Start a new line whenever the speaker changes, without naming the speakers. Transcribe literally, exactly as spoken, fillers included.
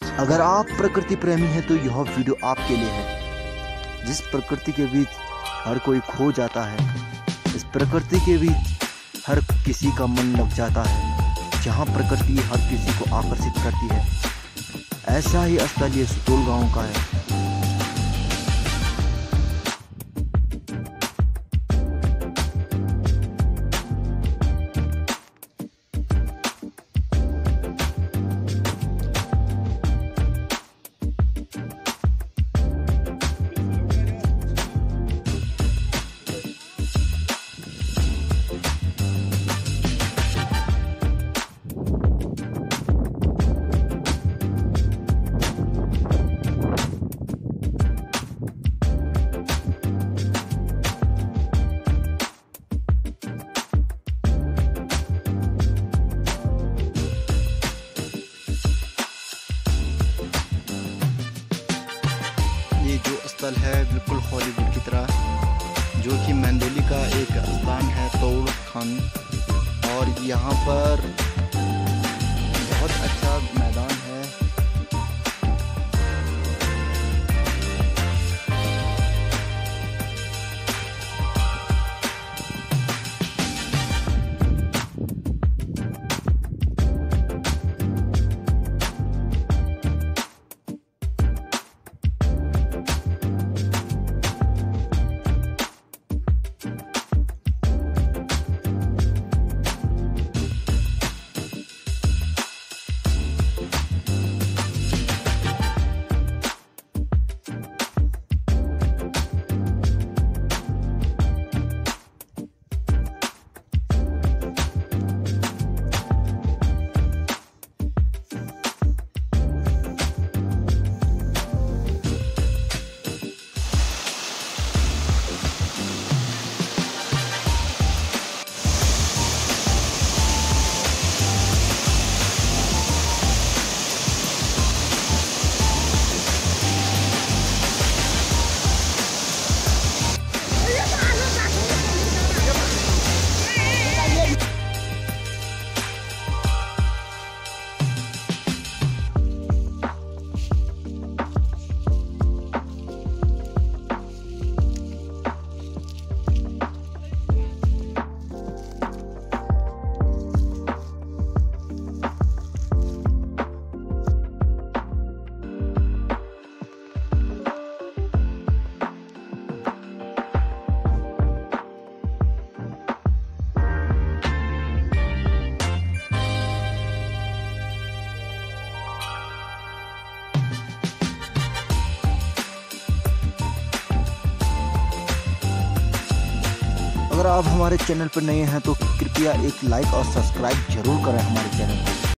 अगर आप प्रकृति प्रेमी हैं तो यह वीडियो आपके लिए है। जिस प्रकृति के बीच हर कोई खो जाता है, इस प्रकृति के बीच हर किसी का मन लग जाता है। जहाँ प्रकृति हर किसी को आकर्षित करती है, ऐसा ही स्थल ये सुतोल गांव का है। ये जो स्थल है बिल्कुल हॉलीवुड की तरह, जो कि मंदोली का एक स्थान है उत्तराखंड, और यहाँ पर बहुत अच्छा मैदान है। अगर आप हमारे चैनल पर नए हैं तो कृपया एक लाइक और सब्सक्राइब जरूर करें हमारे चैनल को।